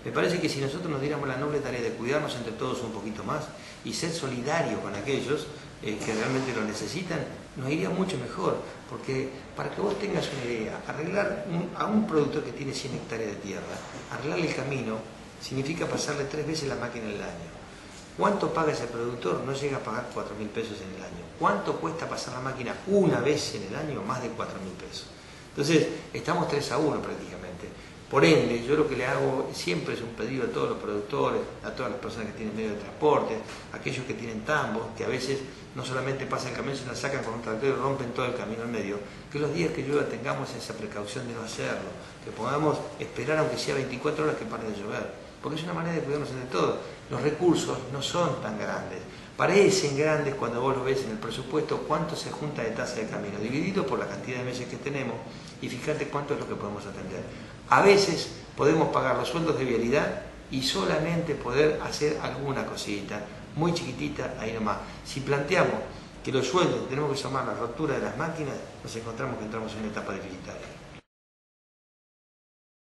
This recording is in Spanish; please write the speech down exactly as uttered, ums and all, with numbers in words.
Me parece que si nosotros nos diéramos la noble tarea de cuidarnos entre todos un poquito más y ser solidarios con aquellos eh, que realmente lo necesitan, nos iría mucho mejor. Porque para que vos tengas una idea, arreglar un, a un productor que tiene cien hectáreas de tierra, arreglarle el camino significa pasarle tres veces la máquina en el año. ¿Cuánto paga ese productor? No llega a pagar cuatro mil pesos en el año. ¿Cuánto cuesta pasar la máquina una vez en el año? Más de cuatro mil pesos. Entonces, estamos tres a uno prácticamente. Por ende, yo lo que le hago siempre es un pedido a todos los productores, a todas las personas que tienen medio de transporte, a aquellos que tienen tambos, que a veces no solamente pasan el camión, sino la sacan con un tractor y rompen todo el camino al medio, que los días que llueva tengamos esa precaución de no hacerlo, que podamos esperar aunque sea veinticuatro horas que pare de llover. Porque es una manera de cuidarnos entre todos. Los recursos no son tan grandes. Parecen grandes cuando vos lo ves en el presupuesto, cuánto se junta de tasa de camino, dividido por la cantidad de meses que tenemos, y fíjate cuánto es lo que podemos atender. A veces podemos pagar los sueldos de vialidad y solamente poder hacer alguna cosita, muy chiquitita, ahí nomás. Si planteamos que los sueldos tenemos que sumar la rotura de las máquinas, nos encontramos que entramos en una etapa deficitaria.